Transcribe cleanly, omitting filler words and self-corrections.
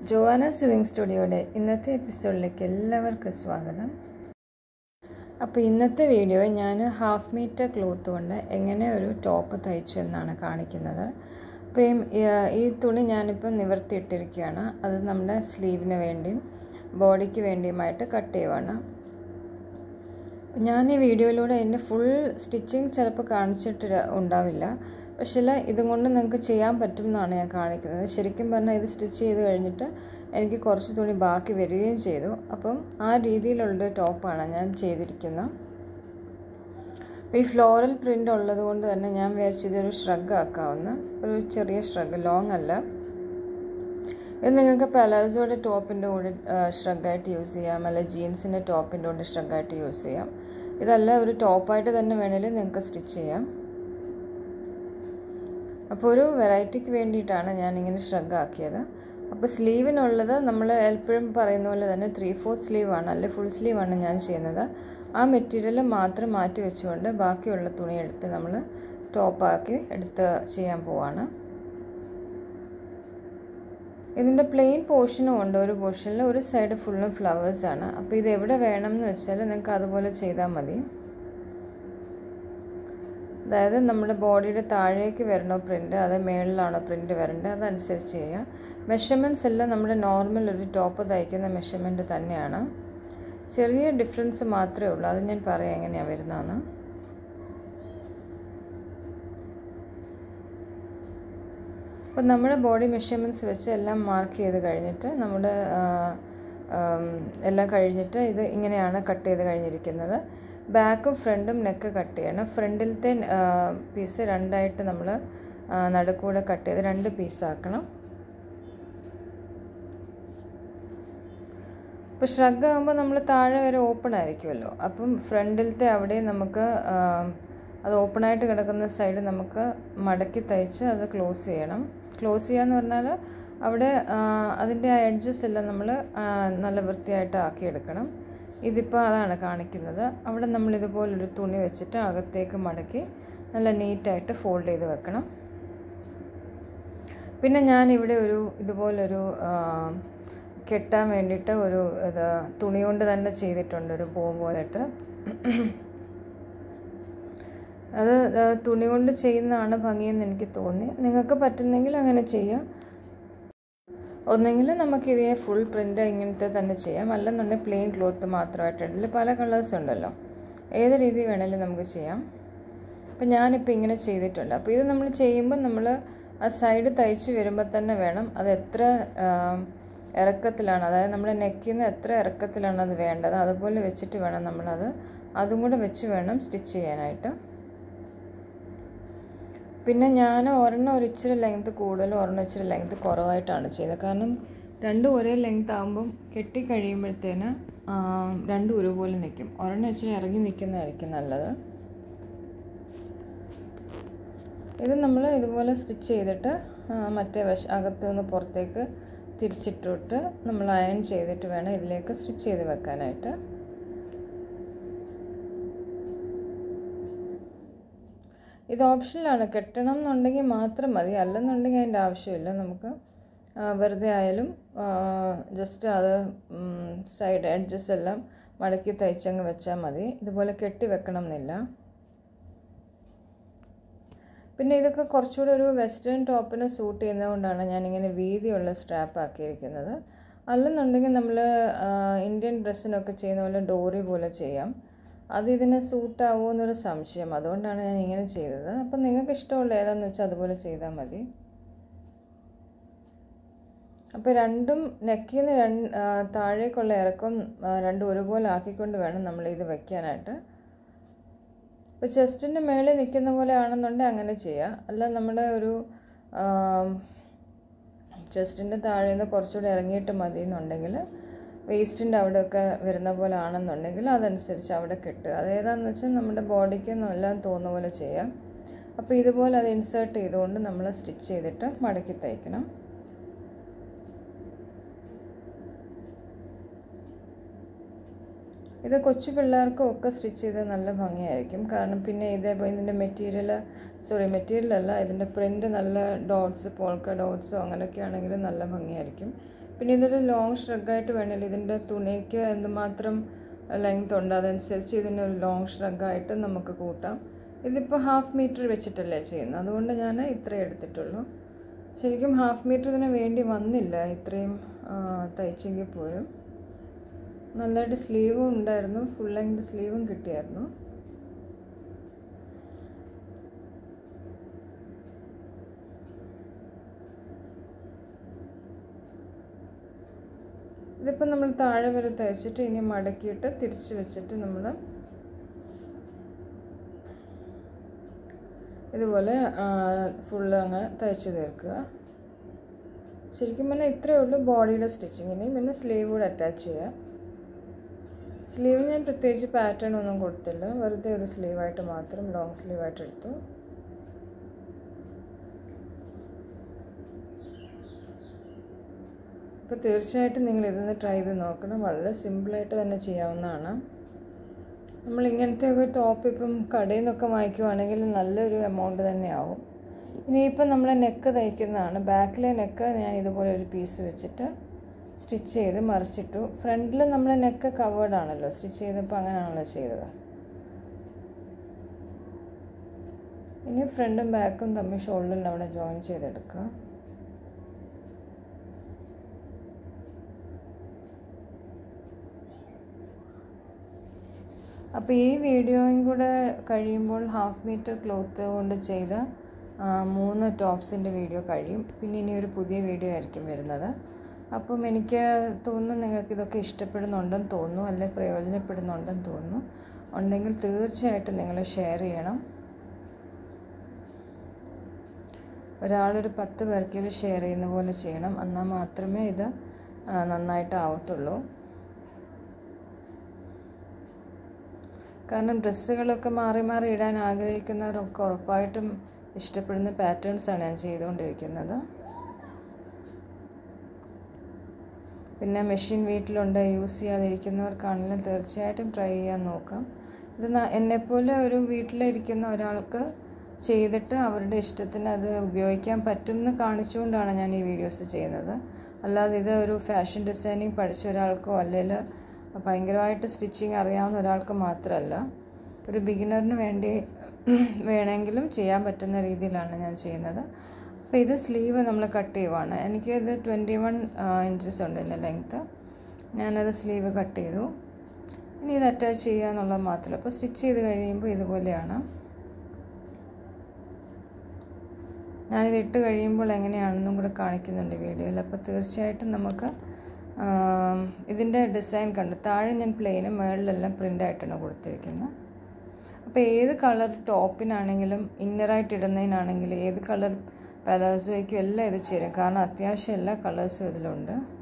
Joanna swing സ്റ്റുഡിയോയുടെ ഇന്നത്തെ എപ്പിസോഡിലേക്ക് എല്ലാവർക്കും സ്വാഗതം. അപ്പോൾ ഇന്നത്തെ വീഡിയോ ഞാൻ ഹാഫ് മീറ്റർ ക്ലോത്ത് കൊണ്ട് എങ്ങനെ ഒരു ടോപ്പ് തയ്ച്ചു എന്നാണ് കാണിക്കുന്നത്. അപ്പോൾ ഈ തുണി ഞാനിപ്പോൾ നിവർത്തിയിട്ടിരിക്കുകയാണ്. അത് നമ്മുടെ സ്ലീവിന് വേണ്ടിയും ബോഡിക്ക് വേണ്ടിയുമായിട്ട് കട്ട് ചെയ്യുവാണ്. ഞാൻ ഈ വീഡിയോയിലൂടെ എൻ്റെ ഫുൾ സ്റ്റിച്ചിങ് ചിലപ്പോൾ കാണിച്ചിട്ട് ഉണ്ടാവില്ല, പക്ഷേ ഇതും കൊണ്ട് നിങ്ങൾക്ക് ചെയ്യാൻ പറ്റും എന്നാണ് ഞാൻ കാണിക്കുന്നത്. ശരിക്കും പറഞ്ഞാൽ ഇത് സ്റ്റിച്ച് ചെയ്ത് കഴിഞ്ഞിട്ട് എനിക്ക് കുറച്ച് തുണി ബാക്കി വരികയും ചെയ്തു. അപ്പം ആ രീതിയിലുള്ളൊരു ടോപ്പാണ് ഞാൻ ചെയ്തിരിക്കുന്നത്. അപ്പോൾ ഈ ഫ്ലോറൽ പ്രിൻ്റ് ഉള്ളത് കൊണ്ട് തന്നെ ഞാൻ വിചാരിച്ചതൊരു ഷ്രഗ് ആക്കാവുന്ന ഒരു ചെറിയ ഷ്രഗ്, ലോങ് അല്ല. ഇത് നിങ്ങൾക്ക് പലാസോയുടെ ടോപ്പിൻ്റെ കൂടെ ഷ്രഗായിട്ട് യൂസ് ചെയ്യാം, അല്ല ജീൻസിൻ്റെ ടോപ്പിൻ്റെ കൂടെ ഷ്രഗായിട്ട് യൂസ് ചെയ്യാം. ഇതല്ല ഒരു ടോപ്പായിട്ട് തന്നെ വേണമെങ്കിൽ നിങ്ങൾക്ക് സ്റ്റിച്ച് ചെയ്യാം. അപ്പോൾ ഒരു വെറൈറ്റിക്ക് വേണ്ടിയിട്ടാണ് ഞാനിങ്ങനെ ഷ്രഗ് ആക്കിയത്. അപ്പോൾ സ്ലീവിനുള്ളത് നമ്മൾ എപ്പോഴും പറയുന്ന പോലെ തന്നെ 3/4 സ്ലീവാണ്, അല്ലെ ഫുൾ സ്ലീവാണ് ഞാൻ ചെയ്യുന്നത്. ആ മെറ്റീരിയൽ മാത്രം മാറ്റി വെച്ചുകൊണ്ട് ബാക്കിയുള്ള തുണി എടുത്ത് നമ്മൾ ടോപ്പാക്കി എടുത്ത് ചെയ്യാൻ പോവാണ്. ഇതിൻ്റെ പ്ലെയിൻ പോർഷനും ഉണ്ട്. ഒരു പോർഷനിൽ ഒരു സൈഡ് ഫുള്ളും ഫ്ലവേഴ്സാണ്. അപ്പോൾ ഇത് എവിടെ വേണം എന്ന് വെച്ചാൽ നിങ്ങൾക്ക് അതുപോലെ ചെയ്താൽ മതി. അതായത് നമ്മുടെ ബോഡിയുടെ താഴേക്ക് വരണോ പ്രിൻ്റ്, അത് മേളിലാണോ പ്രിൻ്റ് വരേണ്ടത്, അതനുസരിച്ച് ചെയ്യുക. മെഷർമെൻറ്റ്സ് എല്ലാം നമ്മുടെ നോർമൽ ഒരു ടോപ്പ് തയ്ക്കുന്ന മെഷർമെൻറ്റ് തന്നെയാണ്. ചെറിയ ഡിഫറൻസ് മാത്രമേ ഉള്ളൂ. അത് ഞാൻ പറയാം എങ്ങനെയാണ് വരുന്നതെന്ന്. അപ്പോൾ നമ്മുടെ ബോഡി മെഷർമെൻറ്റ്സ് വെച്ച് എല്ലാം മാർക്ക് ചെയ്ത് കഴിഞ്ഞിട്ട് നമ്മുടെ എല്ലാം കഴിഞ്ഞിട്ട് ഇത് ഇങ്ങനെയാണ് കട്ട് ചെയ്ത് കഴിഞ്ഞിരിക്കുന്നത്. ബാക്കും ഫ്രണ്ടും നെക്ക് കട്ട് ചെയ്യണം. ഫ്രണ്ടിലത്തെ പീസ് രണ്ടായിട്ട് നമ്മൾ നടുക്കൂടെ കട്ട് ചെയ്ത് 2 പീസാക്കണം. ഇപ്പോൾ ഷ്രഗ് ആകുമ്പോൾ നമ്മൾ താഴെ വരെ ഓപ്പൺ ആയിരിക്കുമല്ലോ. അപ്പം ഫ്രണ്ടിലത്തെ അവിടെ നമുക്ക് അത് ഓപ്പണായിട്ട് കിടക്കുന്ന സൈഡ് നമുക്ക് മടക്കി തയ്ച്ച് അത് ക്ലോസ് ചെയ്യണം. ക്ലോസ് ചെയ്യാന്ന് പറഞ്ഞാൽ അവിടെ അതിൻ്റെ ആ എഡ്ജസ് എല്ലാം നമ്മൾ നല്ല വൃത്തിയായിട്ട് ആക്കിയെടുക്കണം. ഇതിപ്പോൾ അതാണ് കാണിക്കുന്നത്. അവിടെ നമ്മൾ ഇതുപോലൊരു തുണി വെച്ചിട്ട് അകത്തേക്ക് മടക്കി നല്ല നീറ്റായിട്ട് ഫോൾഡ് ചെയ്ത് വെക്കണം. പിന്നെ ഞാനിവിടെ ഇതുപോലൊരു കെട്ടാൻ വേണ്ടിയിട്ട് ഒരു തുണി കൊണ്ട് തന്നെ ചെയ്തിട്ടുണ്ട്, ഒരു പൂ പോലെയിട്ട്. അത് തുണി കൊണ്ട് ചെയ്യുന്നതാണ് ഭംഗിയെന്ന് എനിക്ക് തോന്നി. നിങ്ങൾക്ക് പറ്റുന്നെങ്കിൽ അങ്ങനെ ചെയ്യാം. ഒന്നെങ്കിൽ നമുക്കിതേ ഫുൾ പ്രിൻ്റ് ഇങ്ങനത്തെ തന്നെ ചെയ്യാം, അല്ലെന്നുണ്ടെങ്കിൽ പ്ലെയിൻ ക്ലോത്ത് മാത്രമായിട്ട്. ഇതിൽ പല കളേഴ്സ് ഉണ്ടല്ലോ, ഏത് രീതി വേണമെങ്കിലും നമുക്ക് ചെയ്യാം. അപ്പം ഞാനിപ്പോൾ ഇങ്ങനെ ചെയ്തിട്ടുണ്ട്. അപ്പോൾ ഇത് നമ്മൾ ചെയ്യുമ്പോൾ നമ്മൾ ആ സൈഡ് തയ്ച്ച് വരുമ്പോൾ തന്നെ വേണം അത് എത്ര ഇറക്കത്തിലാണ്, അതായത് നമ്മുടെ നെക്കിൽ നിന്ന് എത്ര ഇറക്കത്തിലാണ് അത് വേണ്ടത്, അതുപോലെ വെച്ചിട്ട് വേണം നമ്മളത് അതും കൂടെ വെച്ച് വേണം സ്റ്റിച്ച് ചെയ്യാനായിട്ട്. പിന്നെ ഞാൻ ഒരെണ്ണം ഒരു ഇച്ചിരി ലെങ്ത്ത് കൂടുതലും ഒരെണ്ണം ഇച്ചിരി ലെങ്ത്ത് കുറവായിട്ടാണ് ചെയ്തത്. കാരണം രണ്ടും ഒരേ ലെങ്ത്ത് ആകുമ്പം കെട്ടിക്കഴിയുമ്പോഴത്തേന് രണ്ടും ഒരുപോലെ നിൽക്കും. ഒരെണ്ണം ഇച്ചിരി ഇറങ്ങി നിൽക്കുന്നതായിരിക്കും നല്ലത്. ഇത് നമ്മൾ ഇതുപോലെ സ്റ്റിച്ച് ചെയ്തിട്ട് മറ്റേ അകത്ത് നിന്ന് പുറത്തേക്ക് തിരിച്ചിട്ടിട്ട് നമ്മൾ അയൺ ചെയ്തിട്ട് വേണം ഇതിലേക്ക് സ്റ്റിച്ച് ചെയ്ത് വെക്കാനായിട്ട്. ഇത് ഓപ്ഷനിലാണ്, കെട്ടണം എന്നുണ്ടെങ്കിൽ മാത്രം മതി, അല്ലെന്നുണ്ടെങ്കിൽ അതിൻ്റെ ആവശ്യമില്ല. നമുക്ക് വെറുതെ ആയാലും ജസ്റ്റ് അത് സൈഡ് എഡ്ജസ് എല്ലാം മടക്കി തയ്ച്ചങ്ങ് വെച്ചാൽ മതി. ഇതുപോലെ കെട്ടി വെക്കണം എന്നില്ല. പിന്നെ ഇതൊക്കെ കുറച്ചുകൂടി ഒരു വെസ്റ്റേൺ ടോപ്പിന് സൂട്ട് ചെയ്യുന്നതുകൊണ്ടാണ് ഞാനിങ്ങനെ വീതിയുള്ള സ്ട്രാപ്പ് ആക്കിയിരിക്കുന്നത്. അല്ലെന്നുണ്ടെങ്കിൽ നമ്മൾ ഇന്ത്യൻ ഡ്രസ്സിനൊക്കെ ചെയ്യുന്ന പോലെ ഡോറി പോലെ ചെയ്യാം. അത് ഇതിന് സൂട്ടാവുമോ എന്നൊരു സംശയം, അതുകൊണ്ടാണ് ഞാൻ ഇങ്ങനെ ചെയ്തത്. അപ്പം നിങ്ങൾക്ക് ഇഷ്ടമുള്ള ഏതാണെന്ന് വെച്ചാൽ അതുപോലെ ചെയ്താൽ മതി. അപ്പോൾ രണ്ടും നെക്കിൽ നിന്ന് താഴേക്കുള്ള ഇറക്കം രണ്ടും ഒരുപോലെ ആക്കിക്കൊണ്ട് വേണം നമ്മൾ ഇത് വയ്ക്കാനായിട്ട്. ഇപ്പോൾ ചെസ്റ്റിൻ്റെ മേളിൽ നിൽക്കുന്ന പോലെ ആണെന്നുണ്ടെങ്കിൽ അങ്ങനെ ചെയ്യാം. അല്ല നമ്മുടെ ഒരു ചെസ്റ്റിൻ്റെ താഴെ നിന്ന് കുറച്ചുകൂടി ഇറങ്ങിയിട്ട് മതി എന്നുണ്ടെങ്കിൽ, വേസ്റ്റിൻ്റെ അവിടെയൊക്കെ വരുന്ന പോലെ ആണെന്നുണ്ടെങ്കിൽ അതനുസരിച്ച് അവിടെ കെട്ടുക. അതേതാണെന്ന് വെച്ചാൽ നമ്മുടെ ബോഡിക്ക് എല്ലാം തോന്നുന്ന പോലെ ചെയ്യാം. അപ്പോൾ ഇതുപോലെ അത് ഇൻസേർട്ട് ചെയ്തുകൊണ്ട് നമ്മൾ സ്റ്റിച്ച് ചെയ്തിട്ട് മടക്കി തയ്ക്കണം. ഇത് കൊച്ചു പിള്ളേർക്കും ഒക്കെ സ്റ്റിച്ച് ചെയ്ത് നല്ല ഭംഗിയായിരിക്കും. കാരണം പിന്നെ ഇതിൻ്റെ മെറ്റീരിയലല്ല, ഇതിൻ്റെ പ്രിൻ്റ് നല്ല ഡോട്ട്സ്, പോൾക്ക ഡോട്ട്സോ അങ്ങനെയൊക്കെ ആണെങ്കിൽ നല്ല ഭംഗിയായിരിക്കും. പിന്നെ ഇതൊരു ലോങ് ഷ്രഗായിട്ട് വേണമല്ലോ, ഇതിൻ്റെ തുണിക്ക് എന്തുമാത്രം ലെങ്ത് ഉണ്ട് അതനുസരിച്ച് ഇതിനൊരു ലോങ് ഷ്രഗായിട്ട് നമുക്ക് കൂട്ടാം. ഇതിപ്പോൾ 1/2 മീറ്റർ വെച്ചിട്ടല്ലേ ചെയ്യുന്നത്, അതുകൊണ്ട് ഞാൻ ഇത്രയും എടുത്തിട്ടുള്ളൂ. ശരിക്കും 1/2 മീറ്റർ ഇതിന് വേണ്ടി വന്നില്ല, ഇത്രയും തയ്ച്ചെങ്കിൽ പോലും. നല്ലതായിട്ട് സ്ലീവും ഉണ്ടായിരുന്നു, ഫുൾ ലെങ്ത് സ്ലീവും കിട്ടിയായിരുന്നു. ഇതിപ്പോൾ നമ്മൾ താഴെ വരെ തയ്ച്ചിട്ട് ഇനി മടക്കിയിട്ട് തിരിച്ച് വെച്ചിട്ട് നമ്മൾ ഇതുപോലെ ഫുള്ള് അങ്ങ് തയ്ച്ച് തീർക്കുക. ശരിക്കും പറഞ്ഞാൽ ഇത്രയേ ഉള്ളൂ ബോഡിയുടെ സ്റ്റിച്ചിങ്ങിന്. പിന്നെ സ്ലീവ് കൂടെ അറ്റാച്ച് ചെയ്യുക. സ്ലീവ് ഞാൻ പ്രത്യേകിച്ച് പാറ്റേൺ ഒന്നും കൊടുത്തില്ല, വെറുതെ ഒരു സ്ലീവായിട്ട് മാത്രം ലോങ് സ്ലീവായിട്ട് എടുത്തു. അപ്പോൾ തീർച്ചയായിട്ടും നിങ്ങൾ ഇതൊന്ന് ട്രൈ ചെയ്ത് നോക്കണം. വളരെ സിമ്പിളായിട്ട് തന്നെ ചെയ്യാവുന്നതാണ്. നമ്മൾ ഇങ്ങനത്തെയൊക്കെ ടോപ്പ് ഇപ്പം കടയിൽ നിന്നൊക്കെ വാങ്ങിക്കുവാണെങ്കിൽ നല്ലൊരു എമൗണ്ട് തന്നെ ആവും. ഇനിയിപ്പം നമ്മൾ നെക്ക് തയ്ക്കുന്നതാണ്. ബാക്കിലെ നെക്ക് ഞാൻ ഇതുപോലെ ഒരു പീസ് വെച്ചിട്ട് സ്റ്റിച്ച് ചെയ്ത് മറിച്ചിട്ടു. ഫ്രണ്ടിൽ നമ്മൾ നെക്ക് കവേർഡ് ആണല്ലോ, സ്റ്റിച്ച് ചെയ്തപ്പോൾ അങ്ങനെയാണല്ലോ ചെയ്തത്. ഇനി ഫ്രണ്ടും ബാക്കും തമ്മിൽ ഷോൾഡറിൽ അവിടെ ജോയിൻ ചെയ്തെടുക്കുക. അപ്പോൾ ഈ വീഡിയോയും കൂടെ കഴിയുമ്പോൾ 1/2 മീറ്റർ ക്ലോത്ത് കൊണ്ട് ചെയ്ത 3 ടോപ്സിൻ്റെ വീഡിയോ കഴിയും. പിന്നെ ഇനി ഒരു പുതിയ വീഡിയോ ആയിരിക്കും വരുന്നത്. അപ്പം എനിക്ക് തോന്നുന്നു നിങ്ങൾക്ക് ഇതൊക്കെ ഇഷ്ടപ്പെടുന്നുണ്ടെന്ന് തോന്നുന്നു, അല്ലെ പ്രയോജനപ്പെടുന്നുണ്ടെന്ന് തോന്നുന്നു. ഉണ്ടെങ്കിൽ തീർച്ചയായിട്ടും നിങ്ങൾ ഷെയർ ചെയ്യണം. ഒരാളൊരു 10 പേർക്കെങ്കിലും ഷെയർ ചെയ്യുന്ന പോലെ ചെയ്യണം, എന്നാൽ മാത്രമേ ഇത് നന്നായിട്ടാവത്തുള്ളൂ. കാരണം ഡ്രസ്സുകളൊക്കെ മാറി മാറി ഇടാൻ ആഗ്രഹിക്കുന്നവരൊക്കെ ഉറപ്പായിട്ടും ഇഷ്ടപ്പെടുന്ന പാറ്റേൺസാണ് ഞാൻ ചെയ്തുകൊണ്ടിരിക്കുന്നത്. പിന്നെ മെഷീൻ വീട്ടിലുണ്ട്, യൂസ് ചെയ്യാതിരിക്കുന്നവർക്കാണെങ്കിലും തീർച്ചയായിട്ടും ട്രൈ ചെയ്യാൻ നോക്കാം. ഇത് എന്നെപ്പോലെ ഒരു വീട്ടിലിരിക്കുന്ന ഒരാൾക്ക് ചെയ്തിട്ട് അവരുടെ ഇഷ്ടത്തിന് അത് ഉപയോഗിക്കാൻ പറ്റുമെന്ന് കാണിച്ചുകൊണ്ടാണ് ഞാൻ ഈ വീഡിയോസ് ചെയ്യുന്നത്. അല്ലാതെ ഇത് ഒരു ഫാഷൻ ഡിസൈനിങ് പഠിച്ച ഒരാൾക്കോ അല്ലെങ്കിൽ ഭയങ്കരമായിട്ട് സ്റ്റിച്ചിങ് അറിയാവുന്ന ഒരാൾക്ക് മാത്രമല്ല, ഒരു ബിഗിനറിന് വേണമെങ്കിലും ചെയ്യാൻ പറ്റുന്ന രീതിയിലാണ് ഞാൻ ചെയ്യുന്നത്. അപ്പോൾ ഇത് സ്ലീവ് നമ്മൾ കട്ട് ചെയ്യുവാണ്. എനിക്കിത് 21 ഇഞ്ചസ് ഉണ്ട് ഇതിൻ്റെ ലെങ്ത്ത്. ഞാനത് സ്ലീവ് കട്ട് ചെയ്തു. ഇനി ഇത് അറ്റാച്ച് ചെയ്യുക എന്നുള്ളത് മാത്രമല്ല. അപ്പോൾ സ്റ്റിച്ച് ചെയ്ത് കഴിയുമ്പോൾ ഇതുപോലെയാണ്. ഞാനിത് ഇട്ട് കഴിയുമ്പോൾ എങ്ങനെയാണെന്നും കൂടെ കാണിക്കുന്നുണ്ട് വീഡിയോയിൽ. അപ്പോൾ തീർച്ചയായിട്ടും നമുക്ക് ഇതിൻ്റെ ഡിസൈൻ കണ്ട് താഴെ ഞാൻ പ്ലെയിനും മുകളിലെല്ലാം പ്രിൻ്റായിട്ടാണ് കൊടുത്തിരിക്കുന്നത്. അപ്പോൾ ഏത് കളർ ടോപ്പിനാണെങ്കിലും ഇന്നറായിട്ട് ഇടുന്നതിനാണെങ്കിലും ഏത് കളർ പലാസോയ്ക്കും എല്ലാം ഇത് ചേരും. കാരണം അത്യാവശ്യം എല്ലാ കളേഴ്സും ഇതിലുണ്ട്.